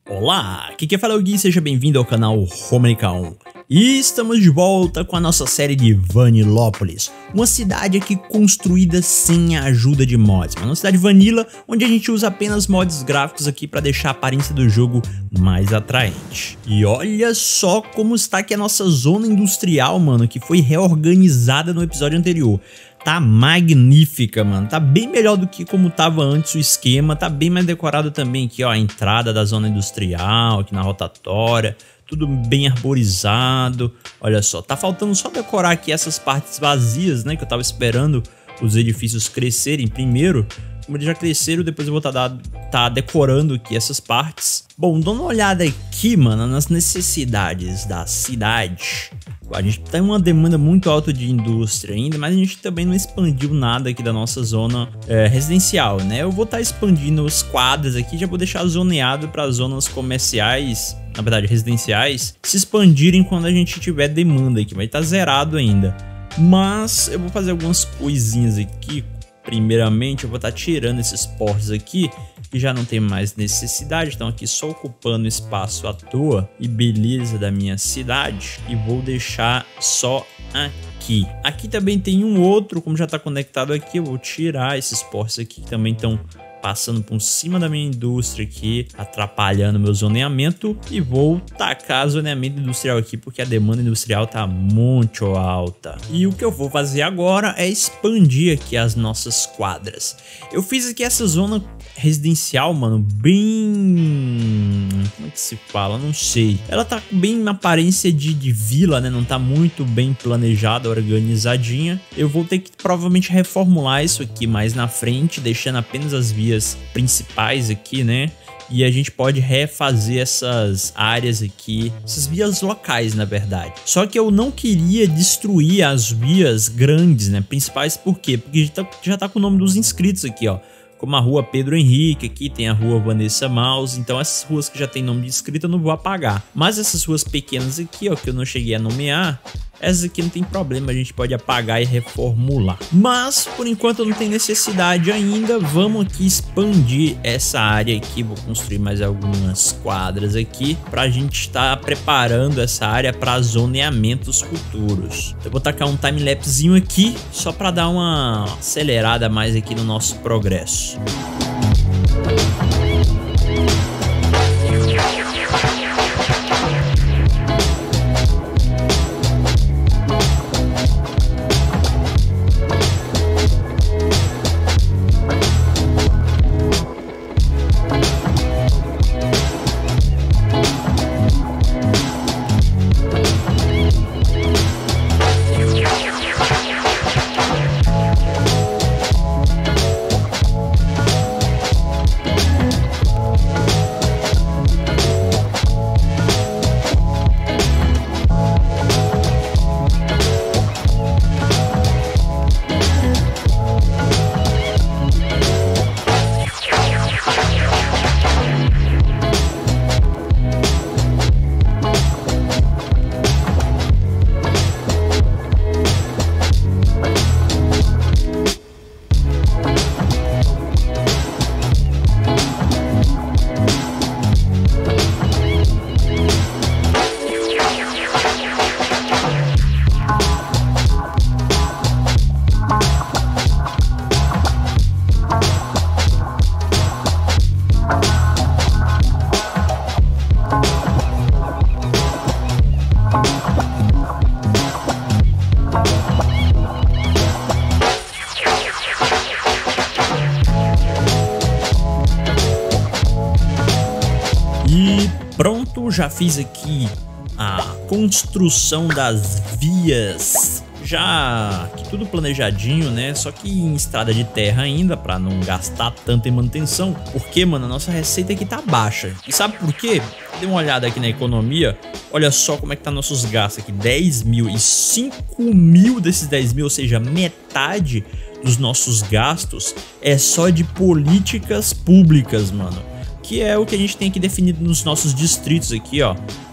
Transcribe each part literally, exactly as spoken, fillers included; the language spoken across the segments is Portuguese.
Olá, aqui quem fala é o Gui, seja bem-vindo ao canal Romanicão. E estamos de volta com a nossa série de Vanilópolis, uma cidade aqui construída sem a ajuda de mods, uma cidade vanilla onde a gente usa apenas mods gráficos aqui para deixar a aparência do jogo mais atraente. E olha só como está aqui a nossa zona industrial, mano, que foi reorganizada no episódio anterior. Tá magnífica, mano, tá bem melhor do que como tava antes o esquema, tá bem mais decorado também aqui, ó, a entrada da zona industrial, aqui na rotatória, tudo bem arborizado. Olha só, tá faltando só decorar aqui essas partes vazias, né, que eu tava esperando os edifícios crescerem primeiro. Como eles já cresceram, depois eu vou tá, tá decorando aqui essas partes. Bom, dando uma olhada aqui, mano, nas necessidades da cidade. A gente tem uma demanda muito alta de indústria ainda, mas a gente também não expandiu nada aqui da nossa zona é, residencial, né? Eu vou estar tá expandindo os quadros aqui, já vou deixar zoneado para zonas comerciais, na verdade residenciais, se expandirem quando a gente tiver demanda aqui. Vai estar tá zerado ainda, mas eu vou fazer algumas coisinhas aqui. Primeiramente eu vou estar tá tirando esses portos aqui que já não tem mais necessidade, estão aqui só ocupando espaço à toa e beleza da minha cidade, e vou deixar só aqui. Aqui também tem um outro, como já está conectado aqui, eu vou tirar esses portos aqui que também estão passando por cima da minha indústria aqui, atrapalhando meu zoneamento, e vou tacar zoneamento industrial aqui porque a demanda industrial tá muito alta. E o que eu vou fazer agora é expandir aqui as nossas quadras. Eu fiz aqui essa zona residencial, mano, bem... como é que se fala? Não sei. Ela tá bem na aparência de, de vila, né? Não tá muito bem planejada, organizadinha. Eu vou ter que provavelmente reformular isso aqui mais na frente, deixando apenas as vias principais aqui, né? E a gente pode refazer essas áreas aqui, essas vias locais, na verdade. Só que eu não queria destruir as vias grandes, né? Principais, por quê? Porque já tá, já tá com o nome dos inscritos aqui, ó. Como a rua Pedro Henrique, aqui tem a rua Vanessa Maus, então essas ruas que já tem nome de inscrito eu não vou apagar. Mas essas ruas pequenas aqui, ó, que eu não cheguei a nomear, essas aqui não tem problema, a gente pode apagar e reformular. Mas, por enquanto, não tem necessidade ainda. Vamos aqui expandir essa área aqui. Vou construir mais algumas quadras aqui pra gente estar preparando essa área para zoneamentos futuros. Eu vou tacar um time-lapsezinho aqui, só para dar uma acelerada mais aqui no nosso progresso. E pronto, já fiz aqui a construção das vias, já aqui tudo planejadinho, né? Só que em estrada de terra ainda, para não gastar tanto em manutenção. Porque, mano, a nossa receita aqui tá baixa. E sabe por quê? Dê uma olhada aqui na economia. Olha só como é que tá nossos gastos aqui, dez mil, e cinco mil desses dez mil, ou seja, metade dos nossos gastos é só de políticas públicas, mano. Que é o que a gente tem aqui definido nos nossos distritos aqui, ó.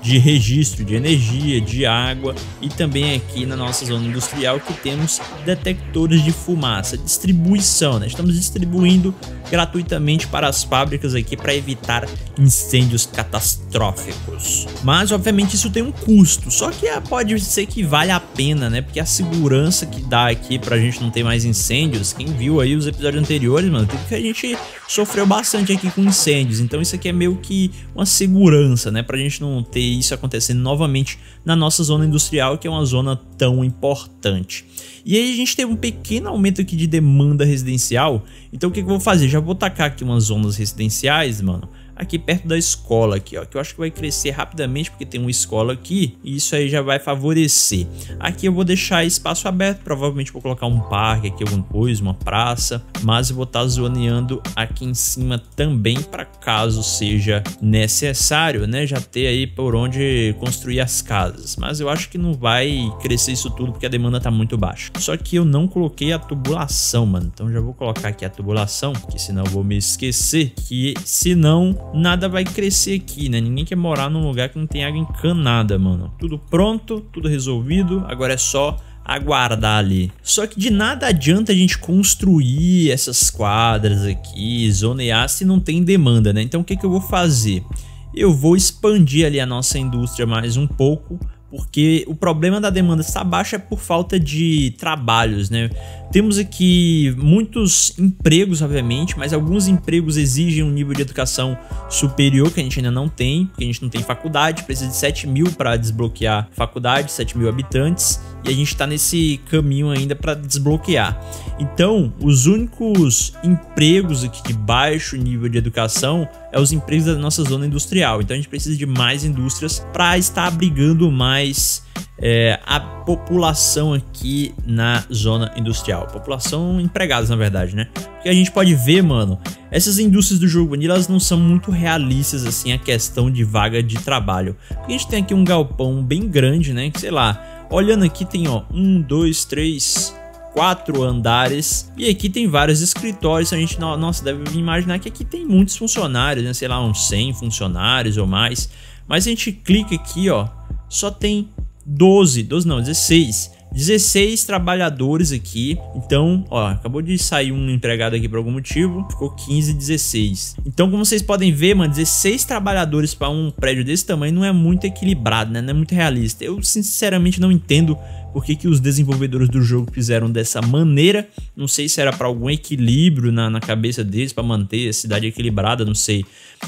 de registro de energia, de água, e também aqui na nossa zona industrial que temos detectores de fumaça, distribuição, né? Estamos distribuindo gratuitamente para as fábricas aqui para evitar incêndios catastróficos. Mas obviamente isso tem um custo, só que pode ser que vale a pena, né? Porque a segurança que dá aqui pra gente não ter mais incêndios, quem viu aí os episódios anteriores, mano, tudo que a gente sofreu bastante aqui com incêndios, então isso aqui é meio que uma segurança, né? Pra gente não ter isso acontecendo novamente na nossa zona industrial, que é uma zona tão importante. E aí a gente teve um pequeno aumento aqui de demanda residencial, então o que, que eu vou fazer? Já vou tacar aqui umas zonas residenciais, mano, aqui perto da escola aqui, ó, que eu acho que vai crescer rapidamente porque tem uma escola aqui e isso aí já vai favorecer. Aqui eu vou deixar espaço aberto, provavelmente vou colocar um parque aqui, alguma coisa, uma praça, mas eu vou estar zoneando aqui em cima também para caso seja necessário, né, já ter aí por onde construir as casas. Mas eu acho que não vai crescer isso tudo porque a demanda tá muito baixa. Só que eu não coloquei a tubulação, mano, então já vou colocar aqui a tubulação, que senão eu vou me esquecer, que senão nada vai crescer aqui, né? Ninguém quer morar num lugar que não tem água encanada, mano. Tudo pronto, tudo resolvido, agora é só aguardar ali. Só que de nada adianta a gente construir essas quadras aqui, zonear, se não tem demanda, né? Então o que que eu vou fazer? Eu vou expandir ali a nossa indústria mais um pouco, porque o problema da demanda estar baixa é por falta de trabalhos, né? Temos aqui muitos empregos, obviamente, mas alguns empregos exigem um nível de educação superior que a gente ainda não tem, porque a gente não tem faculdade, precisa de sete mil para desbloquear faculdade, sete mil habitantes, e a gente está nesse caminho ainda para desbloquear. Então, os únicos empregos aqui de baixo nível de educação é os empregos da nossa zona industrial. Então a gente precisa de mais indústrias para estar abrigando mais é, a população aqui na zona industrial. População empregados, na verdade, né? Porque a gente pode ver, mano, essas indústrias do jogo vanilla, elas não são muito realistas assim a questão de vaga de trabalho. Porque a gente tem aqui um galpão bem grande, né? Que sei lá, olhando aqui tem ó, um, dois, três, quatro andares, e aqui tem vários escritórios. A gente, nossa, deve imaginar que aqui tem muitos funcionários, né? Sei lá, uns cem funcionários ou mais. Mas a gente clica aqui, ó, só tem doze, doze não, dezesseis. dezesseis trabalhadores aqui. Então, ó, acabou de sair um empregado aqui por algum motivo, ficou quinze, dezesseis. Então, como vocês podem ver, mano, dezesseis trabalhadores para um prédio desse tamanho não é muito equilibrado, né? Não é muito realista. Eu sinceramente não entendo por que que os desenvolvedores do jogo fizeram dessa maneira. Não sei se era para algum equilíbrio na, na cabeça deles, para manter a cidade equilibrada, não sei.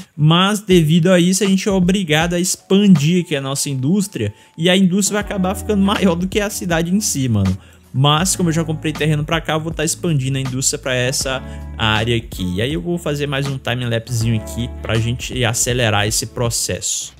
Mas devido a isso a gente é obrigado a expandir aqui a nossa indústria, e a indústria vai acabar ficando maior do que a cidade em si, mano. Mas como eu já comprei terreno para cá, eu vou estar expandindo a indústria para essa área aqui. E aí eu vou fazer mais um time-lapsezinho aqui para a gente acelerar esse processo.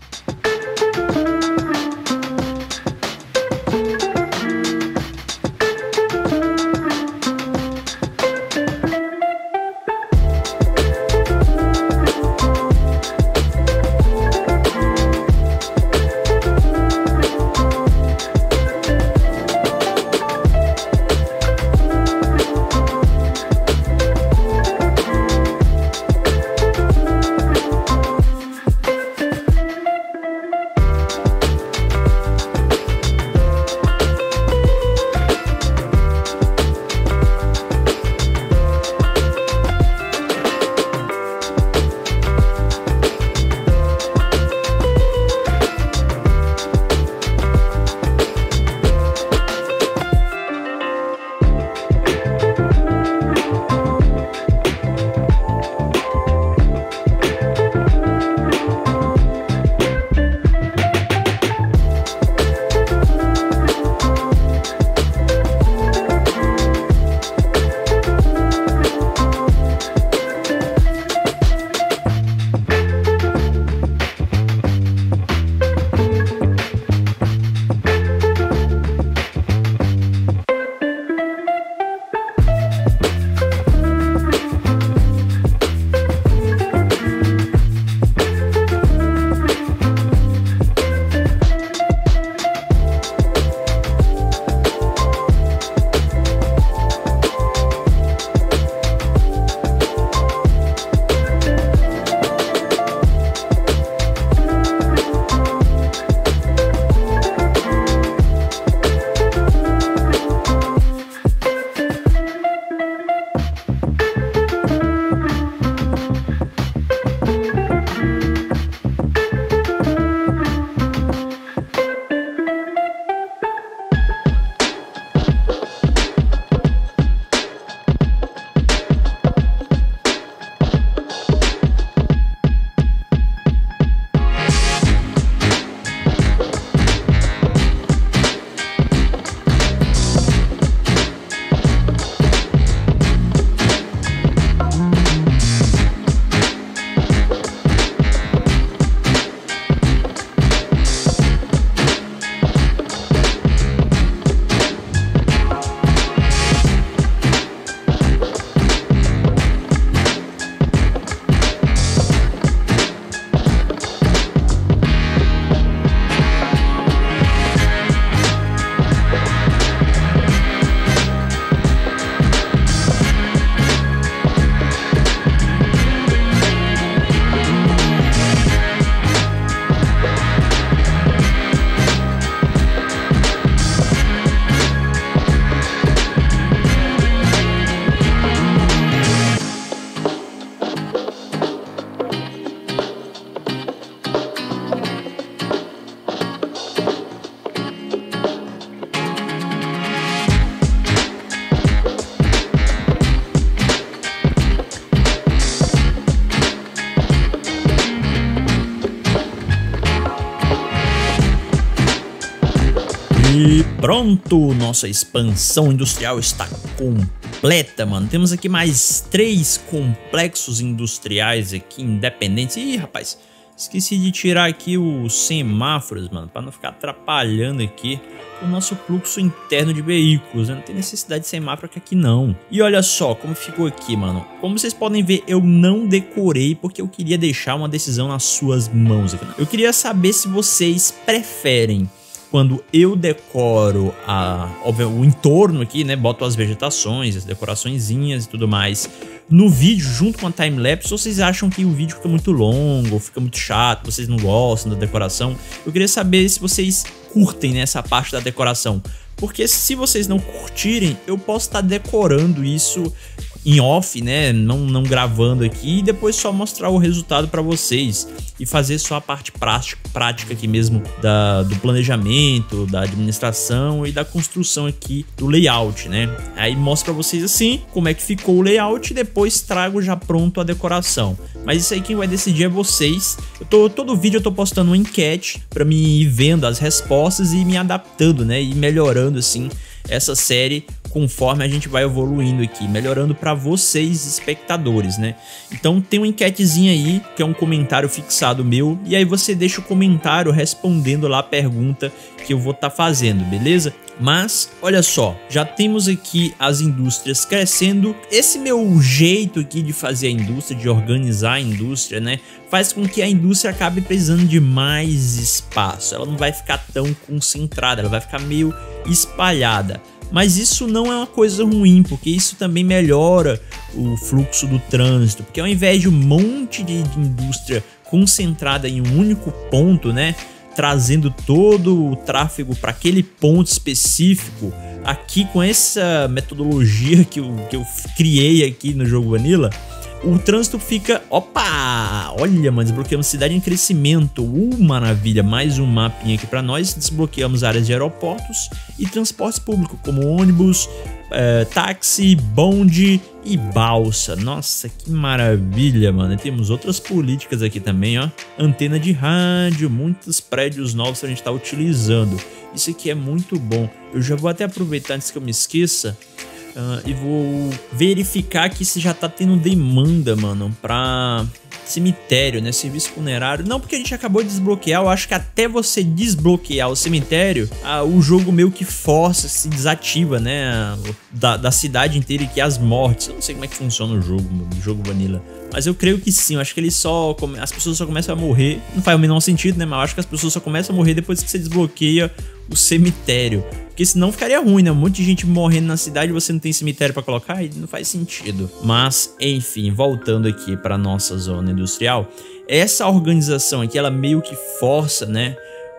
E pronto, nossa expansão industrial está completa, mano. Temos aqui mais três complexos industriais aqui independentes. Ih, rapaz, esqueci de tirar aqui os semáforos, mano, para não ficar atrapalhando aqui o nosso fluxo interno de veículos. Não tem necessidade de semáforo aqui não. E olha só como ficou aqui, mano. Como vocês podem ver, eu não decorei porque eu queria deixar uma decisão nas suas mãos aqui, né? Eu queria saber se vocês preferem quando eu decoro a, óbvio, o entorno aqui, né, boto as vegetações, as decoraçõezinhas e tudo mais no vídeo junto com a timelapse, ou vocês acham que o vídeo fica muito longo, ou fica muito chato, vocês não gostam da decoração? Eu queria saber se vocês curtem, né, essa parte da decoração, porque se vocês não curtirem, eu posso estar decorando isso em off, né, não, não gravando aqui, e depois só mostrar o resultado para vocês e fazer só a parte prática, prática aqui mesmo da, do planejamento, da administração e da construção aqui do layout, né. Aí mostro para vocês assim como é que ficou o layout e depois trago já pronto a decoração. Mas isso aí quem vai decidir é vocês. Eu tô, todo vídeo eu tô postando uma enquete para mim ir vendo as respostas e me adaptando, né, e melhorando assim essa série conforme a gente vai evoluindo aqui, melhorando para vocês espectadores, né? Então tem uma enquetezinha aí, que é um comentário fixado meu, e aí você deixa o comentário respondendo lá a pergunta que eu vou estar tá fazendo, beleza? Mas, olha só, já temos aqui as indústrias crescendo. Esse meu jeito aqui de fazer a indústria, de organizar a indústria, né, faz com que a indústria acabe precisando de mais espaço. Ela não vai ficar tão concentrada, ela vai ficar meio espalhada. Mas isso não é uma coisa ruim, porque isso também melhora o fluxo do trânsito. Porque ao invés de um monte de, de indústria concentrada em um único ponto, né, trazendo todo o tráfego para aquele ponto específico, aqui com essa metodologia que eu, que eu criei aqui no jogo Vanilla, o trânsito fica... Opa! Olha, mano, desbloqueamos cidade em crescimento. Uh, maravilha! Mais um mapinha aqui pra nós. Desbloqueamos áreas de aeroportos e transporte público, como ônibus, é, táxi, bonde e balsa. Nossa, que maravilha, mano. E temos outras políticas aqui também, ó. Antena de rádio, muitos prédios novos que a gente tá utilizando. Isso aqui é muito bom. Eu já vou até aproveitar antes que eu me esqueça. Uh, e vou verificar que se já tá tendo demanda, mano, pra cemitério, né, serviço funerário. Não, porque a gente acabou de desbloquear. Eu acho que até você desbloquear o cemitério, uh, o jogo meio que força, se desativa, né, da, da cidade inteira, e que as mortes. Eu não sei como é que funciona o jogo, o jogo Vanilla, mas eu creio que sim. Eu acho que ele só as pessoas só começam a morrer. Não faz o menor sentido, né, mas eu acho que as pessoas só começam a morrer depois que você desbloqueia o cemitério. Porque senão ficaria ruim, né? Um monte de gente morrendo na cidade e você não tem cemitério pra colocar, e não faz sentido. Mas, enfim, voltando aqui pra nossa zona industrial, essa organização aqui, ela meio que força, né,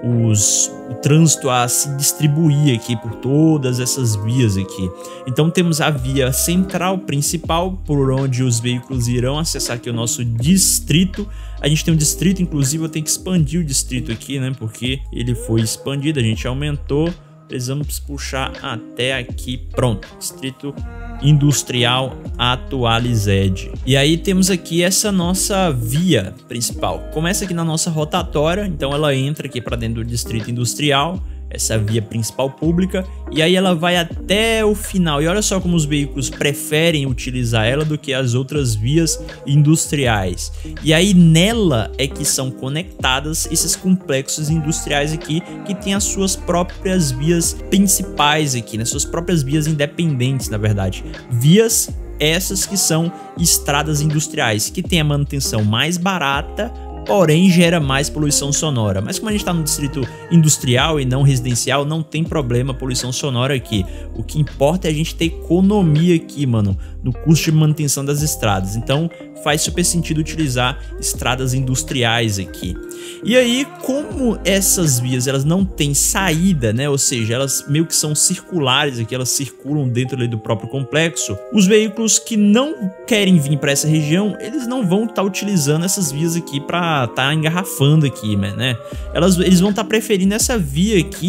os, o trânsito a se distribuir aqui por todas essas vias aqui. Então temos a via central principal, por onde os veículos irão acessar aqui o nosso distrito. A gente tem um distrito, inclusive eu tenho que expandir o distrito aqui, né, porque ele foi expandido, a gente aumentou. Precisamos puxar até aqui, pronto, distrito industrial atualized. E aí temos aqui essa nossa via principal. Começa aqui na nossa rotatória, então ela entra aqui para dentro do distrito industrial, essa via principal pública, e aí ela vai até o final. E olha só como os veículos preferem utilizar ela do que as outras vias industriais. E aí nela é que são conectadas esses complexos industriais aqui, que tem as suas próprias vias principais aqui, né? Suas próprias vias independentes, na verdade. Vias essas que são estradas industriais, que tem a manutenção mais barata, porém gera mais poluição sonora. Mas como a gente está no distrito industrial e não residencial, não tem problema poluição sonora aqui. O que importa é a gente ter economia aqui, mano, no custo de manutenção das estradas. Então faz super sentido utilizar estradas industriais aqui. E aí, como essas vias elas não têm saída, né? Ou seja, elas meio que são circulares aqui, elas circulam dentro ali do próprio complexo. Os veículos que não querem vir para essa região, eles não vão estar tá utilizando essas vias aqui para estar tá engarrafando aqui, né? Elas, eles vão estar tá preferindo essa via aqui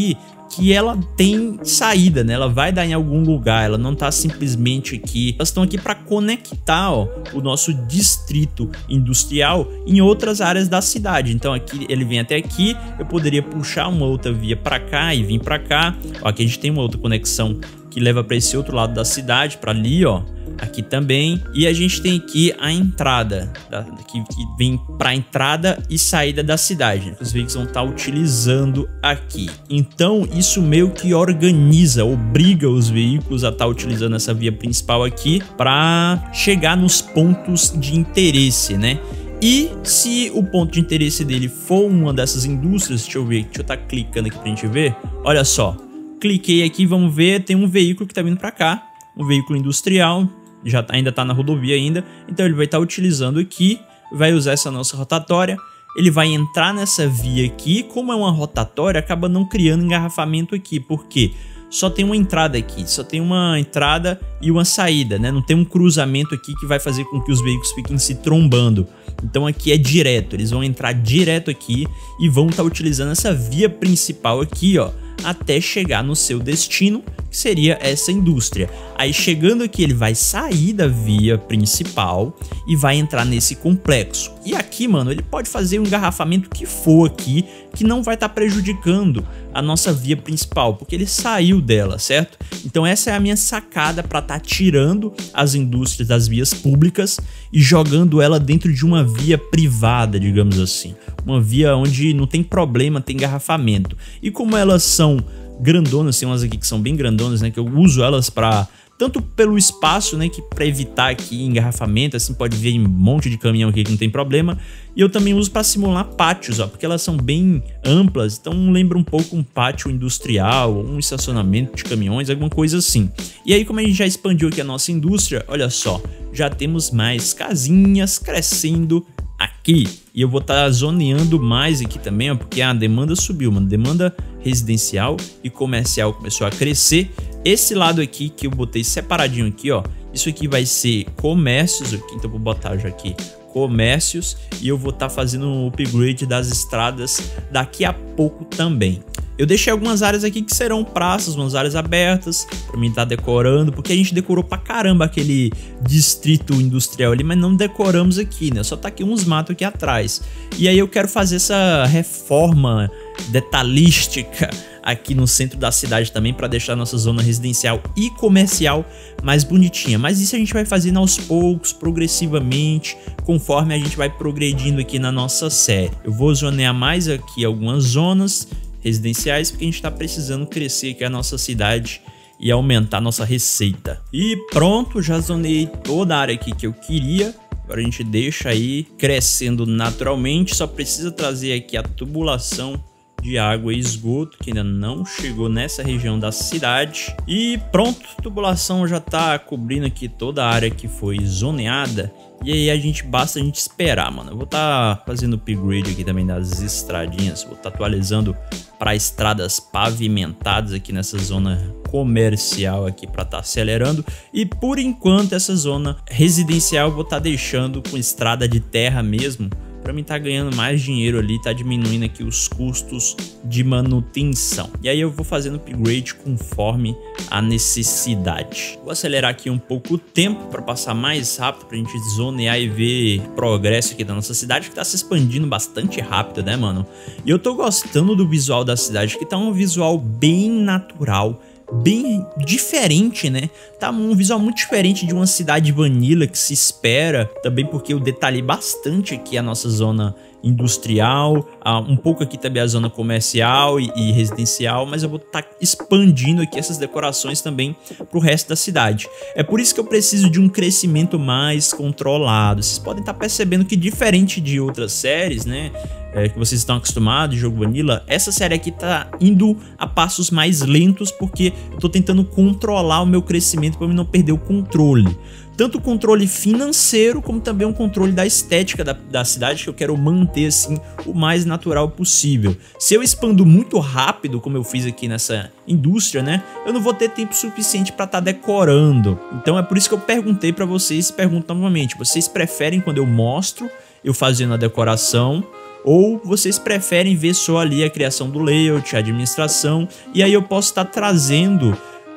que ela tem saída, né? Ela vai dar em algum lugar, ela não tá simplesmente aqui. Elas estão aqui para conectar, ó, o nosso distrito industrial em outras áreas da cidade. Então aqui ele vem até aqui, eu poderia puxar uma outra via para cá e vir para cá. Ó, aqui a gente tem uma outra conexão que leva para esse outro lado da cidade, para ali, ó. Aqui também. E a gente tem aqui a entrada, da, que, que vem para entrada e saída da cidade, né? Os veículos vão estar utilizando aqui. Então isso meio que organiza, obriga os veículos a estar utilizando essa via principal aqui para chegar nos pontos de interesse, né? E se o ponto de interesse dele for uma dessas indústrias, deixa eu ver, deixa eu estar clicando aqui pra gente ver. Olha só, cliquei aqui, vamos ver, tem um veículo que tá vindo para cá, um veículo industrial. Já tá, ainda tá na rodovia ainda, então ele vai estar tá utilizando aqui, vai usar essa nossa rotatória, ele vai entrar nessa via aqui. Como é uma rotatória, acaba não criando engarrafamento aqui, porque só tem uma entrada aqui, só tem uma entrada e uma saída, né? Não tem um cruzamento aqui que vai fazer com que os veículos fiquem se trombando. Então aqui é direto, eles vão entrar direto aqui e vão estar tá utilizando essa via principal aqui, ó, até chegar no seu destino, que seria essa indústria. Aí chegando aqui ele vai sair da via principal e vai entrar nesse complexo. E aqui, mano, ele pode fazer um engarrafamento que for aqui, que não vai estar tá prejudicando a nossa via principal, porque ele saiu dela, certo? Então essa é a minha sacada para estar tá tirando as indústrias das vias públicas e jogando ela dentro de uma via privada, digamos assim. Uma via onde não tem problema, tem engarrafamento. E como elas são grandonas, tem umas aqui que são bem grandonas, né, que eu uso elas para tanto pelo espaço, né, que para evitar aqui engarrafamento, assim pode ver um monte de caminhão aqui que não tem problema. E eu também uso para simular pátios, ó, porque elas são bem amplas, então lembra um pouco um pátio industrial, um estacionamento de caminhões, alguma coisa assim. E aí, como a gente já expandiu aqui a nossa indústria, olha só, já temos mais casinhas crescendo aqui. E eu vou estar tá zoneando mais aqui também, ó, porque a demanda subiu, mano. Demanda residencial e comercial começou a crescer. Esse lado aqui que eu botei separadinho aqui, ó, isso aqui vai ser comércios aqui, então eu vou botar já aqui comércios e eu vou estar tá fazendo um upgrade das estradas daqui a pouco também. Eu deixei algumas áreas aqui que serão praças, umas áreas abertas para mim estar tá decorando, porque a gente decorou pra caramba aquele distrito industrial ali, mas não decoramos aqui, né? Só tá aqui uns matos aqui atrás. E aí eu quero fazer essa reforma detalhística aqui no centro da cidade também, para deixar a nossa zona residencial e comercial mais bonitinha. Mas isso a gente vai fazendo aos poucos, progressivamente, conforme a gente vai progredindo aqui na nossa série. Eu vou zonear mais aqui algumas zonas residenciais, porque a gente está precisando crescer aqui a nossa cidade e aumentar a nossa receita. E pronto, já zonei toda a área aqui que eu queria. Agora a gente deixa aí crescendo naturalmente, só precisa trazer aqui a tubulação de água e esgoto, que ainda não chegou nessa região da cidade. E pronto, a tubulação já tá cobrindo aqui toda a área que foi zoneada. E aí a gente basta a gente esperar, mano. Eu vou estar tá fazendo upgrade aqui também das estradinhas. Vou estar tá atualizando para estradas pavimentadas aqui nessa zona comercial aqui para estar tá acelerando. E por enquanto essa zona residencial eu vou estar tá deixando com estrada de terra mesmo, para mim tá ganhando mais dinheiro ali, tá diminuindo aqui os custos de manutenção. E aí eu vou fazendo upgrade conforme a necessidade. Vou acelerar aqui um pouco o tempo para passar mais rápido, pra gente zonear e ver progresso aqui da nossa cidade, que tá se expandindo bastante rápido, né, mano? E eu tô gostando do visual da cidade, que tá um visual bem natural, bem diferente, né? Tá um visual muito diferente de uma cidade vanilla que se espera, também porque eu detalhei bastante aqui a nossa zona industrial, um pouco aqui também a zona comercial e, e residencial, mas eu vou estar tá expandindo aqui essas decorações também para o resto da cidade. É por isso que eu preciso de um crescimento mais controlado. Vocês podem estar tá percebendo que, diferente de outras séries, né, é, que vocês estão acostumados de jogo vanilla, essa série aqui tá indo a passos mais lentos, porque eu tô tentando controlar o meu crescimento para eu não perder o controle. Tanto o controle financeiro, como também o controle da estética da, da cidade, que eu quero manter assim o mais natural possível. Se eu expando muito rápido, como eu fiz aqui nessa indústria, né, eu não vou ter tempo suficiente para estar tá decorando. Então é por isso que eu perguntei para vocês, pergunto novamente, vocês preferem quando eu mostro eu fazendo a decoração, ou vocês preferem ver só ali a criação do layout, a administração, e aí eu posso estar trazendo uh,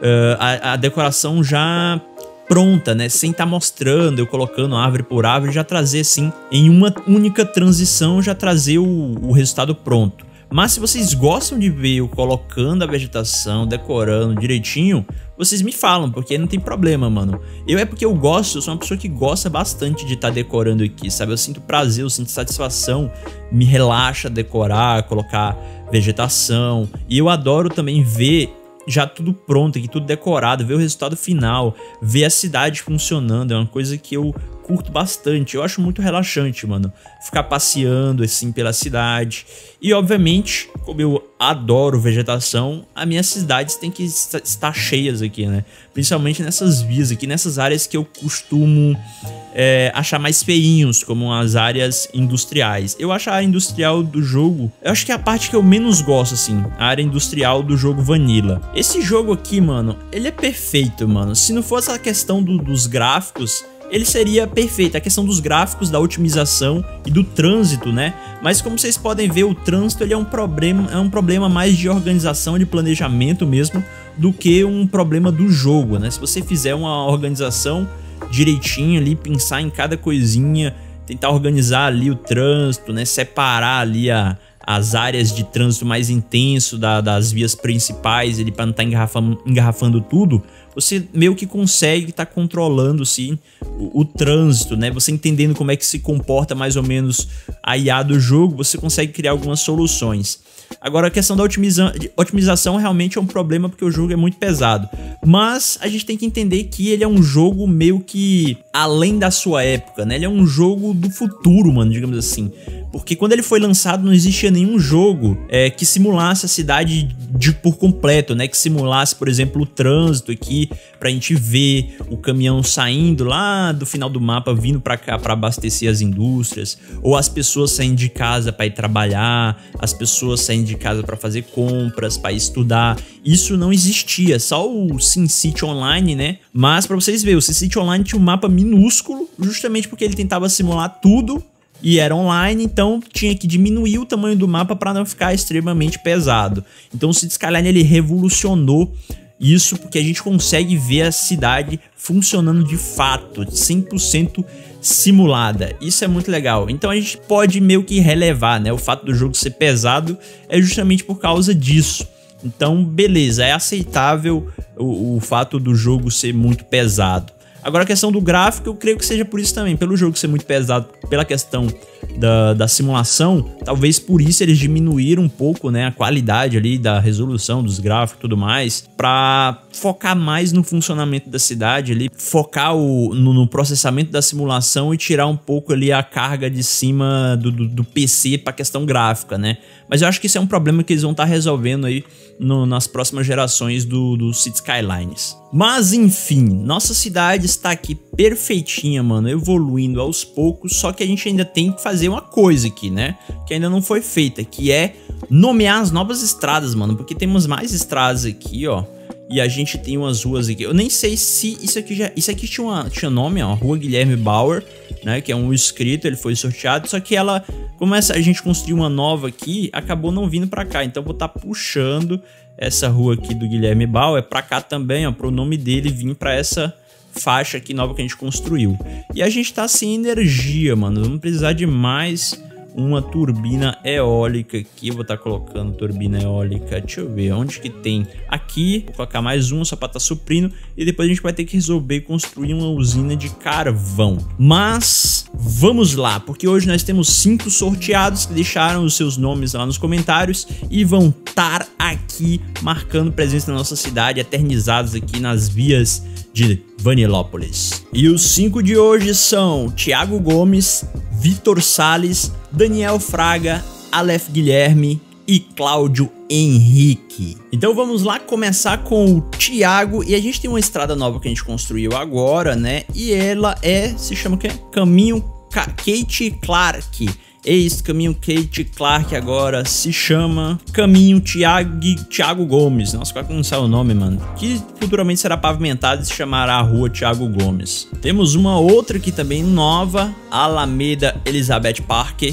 a, a decoração já pronta, né, sem estar mostrando, eu colocando árvore por árvore, já trazer assim, em uma única transição, já trazer o, o resultado pronto. Mas se vocês gostam de ver eu colocando a vegetação, decorando direitinho, vocês me falam, porque não tem problema, mano. Eu é porque eu gosto, eu sou uma pessoa que gosta bastante de estar tá decorando aqui, sabe? Eu sinto prazer, eu sinto satisfação, me relaxa decorar, colocar vegetação. E eu adoro também ver já tudo pronto aqui, tudo decorado, ver o resultado final, ver a cidade funcionando, é uma coisa que eu curto bastante, eu acho muito relaxante, mano, ficar passeando assim pela cidade. E obviamente, como eu adoro vegetação, as minhas cidades têm que estar cheias aqui, né? Principalmente nessas vias aqui, nessas áreas que eu costumo é, achar mais feinhos, como as áreas industriais. Eu acho a área industrial do jogo, eu acho que é a parte que eu menos gosto, assim, a área industrial do jogo Vanilla. Esse jogo aqui, mano, ele é perfeito, mano. Se não fosse a questão do, dos gráficos, ele seria perfeito, a questão dos gráficos, da otimização e do trânsito, né? Mas como vocês podem ver, o trânsito ele é um problema, é um problema mais de organização, de planejamento mesmo, do que um problema do jogo, né? Se você fizer uma organização direitinho ali, pensar em cada coisinha, tentar organizar ali o trânsito, né? Separar ali a, as áreas de trânsito mais intenso da, das vias principais, ele para não estar tá engarrafando, engarrafando tudo, você meio que consegue estar tá controlando sim o, o trânsito, né? Você entendendo como é que se comporta mais ou menos a I A do jogo, você consegue criar algumas soluções. Agora a questão da otimiza otimização realmente é um problema porque o jogo é muito pesado. Mas a gente tem que entender que ele é um jogo meio que além da sua época, né? Ele é um jogo do futuro, mano, digamos assim. Porque quando ele foi lançado não existia nenhum jogo é, que simulasse a cidade de, por completo, né? Que simulasse, por exemplo, o trânsito aqui, pra gente ver o caminhão saindo lá do final do mapa, vindo pra cá pra abastecer as indústrias, ou as pessoas saindo de casa pra ir trabalhar, as pessoas saindo de casa pra fazer compras, pra estudar. Isso não existia, só o SimCity Online, né? Mas pra vocês verem, o SimCity Online tinha um mapa minúsculo, justamente porque ele tentava simular tudo e era online, então tinha que diminuir o tamanho do mapa para não ficar extremamente pesado. Então o City Skyline ele revolucionou isso, porque a gente consegue ver a cidade funcionando de fato, cem por cento simulada. Isso é muito legal. Então a gente pode meio que relevar, né? O fato do jogo ser pesado é justamente por causa disso. Então beleza, é aceitável o, o fato do jogo ser muito pesado. Agora a questão do gráfico, eu creio que seja por isso também, pelo jogo ser muito pesado, pela questão da, da simulação, talvez por isso eles diminuíram um pouco, né, a qualidade ali da resolução dos gráficos e tudo mais, para focar mais no funcionamento da cidade ali, focar o, no, no processamento da simulação e tirar um pouco ali a carga de cima do, do, do P C para questão gráfica, né? Mas eu acho que isso é um problema que eles vão estar tá resolvendo aí no, nas próximas gerações do, do City Skylines. Mas enfim, nossa cidade está aqui perfeitinha, mano, evoluindo aos poucos, só que a gente ainda tem que fazer uma coisa aqui, né? Que ainda não foi feita, que é nomear as novas estradas, mano, porque temos mais estradas aqui, ó. E a gente tem umas ruas aqui. Eu nem sei se isso aqui já... Isso aqui tinha, uma, tinha nome, ó. Rua Guilherme Bauer, né? Que é um inscrito, ele foi sorteado. Só que ela... Como essa, a gente construiu uma nova aqui, acabou não vindo pra cá. Então eu vou estar tá puxando essa rua aqui do Guilherme Bauer pra cá também, ó. Pro nome dele vir pra essa faixa aqui nova que a gente construiu. E a gente tá sem energia, mano. Vamos precisar de mais... uma turbina eólica aqui, eu vou estar tá colocando turbina eólica, deixa eu ver, onde que tem? Aqui, vou colocar mais uma só para estar tá suprindo, e depois a gente vai ter que resolver construir uma usina de carvão. Mas, vamos lá, porque hoje nós temos cinco sorteados que deixaram os seus nomes lá nos comentários e vão estar aqui marcando presença na nossa cidade, eternizados aqui nas vias de Vanillópolis. E os cinco de hoje são Thiago Gomes, Vitor Salles, Daniel Fraga, Aleph Guilherme e Cláudio Henrique. Então vamos lá começar com o Thiago, e a gente tem uma estrada nova que a gente construiu agora, né? E ela é, se chama o quê? Caminho Kate Clark. Esse caminho Kate Clark agora se chama Caminho Thiago, Thiago Gomes. Nossa, quase que não sabe o nome, mano. Que futuramente será pavimentado e se chamará a Rua Thiago Gomes. Temos uma outra aqui também nova, Alameda Elizabeth Parker.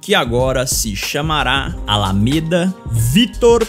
que agora se chamará Alameda Vitor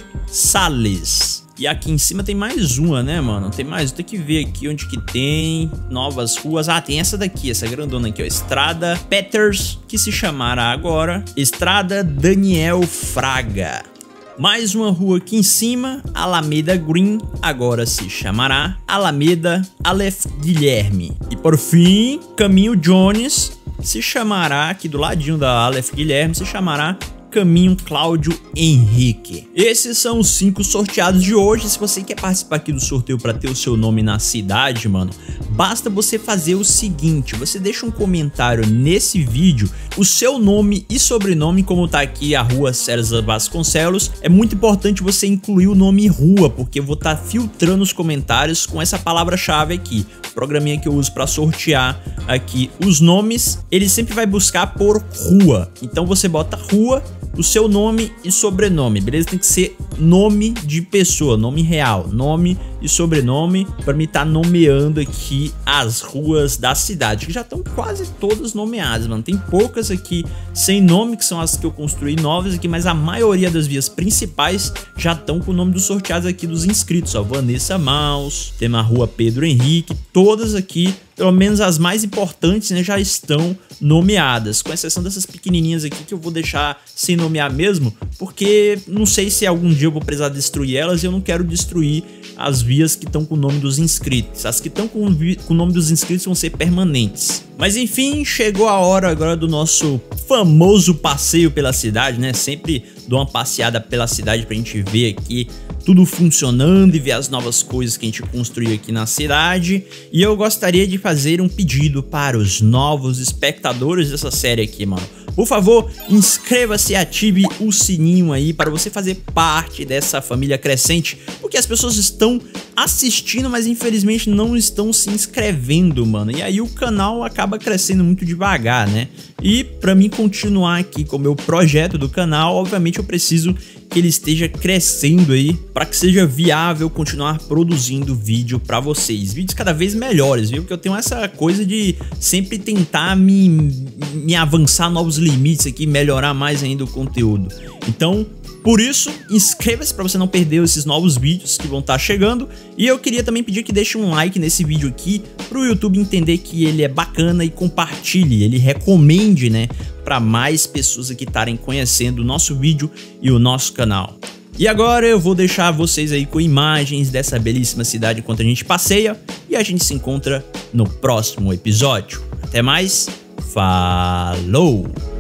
Salles. E aqui em cima tem mais uma, né, mano? Tem mais, tem que ver aqui onde que tem novas ruas. Ah, tem essa daqui, essa grandona aqui, ó. Estrada Peters, que se chamará agora Estrada Daniel Fraga. Mais uma rua aqui em cima, Alameda Green, agora se chamará Alameda Aleph Guilherme. E por fim, Caminho Jones, se chamará, aqui do ladinho da Aleph Guilherme, se chamará Caminho Cláudio Henrique. Esses são os cinco sorteados de hoje. Se você quer participar aqui do sorteio para ter o seu nome na cidade, mano, basta você fazer o seguinte: você deixa um comentário nesse vídeo, o seu nome e sobrenome, como tá aqui a rua César Vasconcelos. É muito importante você incluir o nome rua, porque eu vou estar tá filtrando os comentários com essa palavra-chave aqui. O programinha que eu uso para sortear aqui os nomes, ele sempre vai buscar por rua. Então você bota rua, o seu nome e sobrenome, beleza? Tem que ser nome de pessoa, nome real, nome e sobrenome, para mim estar nomeando aqui as ruas da cidade, que já estão quase todas nomeadas, mano. Tem poucas aqui sem nome, que são as que eu construí novas aqui, mas a maioria das vias principais já estão com o nome dos sorteados aqui dos inscritos, ó. Vanessa Maus, tem a rua Pedro Henrique, todas aqui, pelo menos as mais importantes, né, já estão nomeadas, com exceção dessas pequenininhas aqui que eu vou deixar sem nomear mesmo, porque não sei se algum dia eu vou precisar destruir elas e eu não quero destruir as vias que estão com o nome dos inscritos. As que estão com, com o nome dos inscritos vão ser permanentes. Mas enfim, chegou a hora agora do nosso famoso passeio pela cidade, né? Sempre dou uma passeada pela cidade pra gente ver aqui tudo funcionando e ver as novas coisas que a gente construiu aqui na cidade. E eu gostaria de fazer um pedido para os novos espectadores dessa série aqui, mano. Por favor, inscreva-se e ative o sininho aí para você fazer parte dessa família crescente, porque as pessoas estão assistindo, mas infelizmente não estão se inscrevendo, mano. E aí o canal acaba crescendo muito devagar, né? E para mim continuar aqui com o meu projeto do canal, obviamente eu preciso que ele esteja crescendo aí, para que seja viável continuar produzindo vídeo para vocês, vídeos cada vez melhores, viu? Porque eu tenho essa coisa de sempre tentar me, me avançar novos limites aqui, melhorar mais ainda o conteúdo. Então, por isso, inscreva-se para você não perder esses novos vídeos que vão estar chegando. E eu queria também pedir que deixe um like nesse vídeo aqui, para o YouTube entender que ele é bacana e compartilhe, ele recomende, né, para mais pessoas aqui estarem conhecendo o nosso vídeo e o nosso canal. E agora eu vou deixar vocês aí com imagens dessa belíssima cidade enquanto a gente passeia, e a gente se encontra no próximo episódio. Até mais, falou!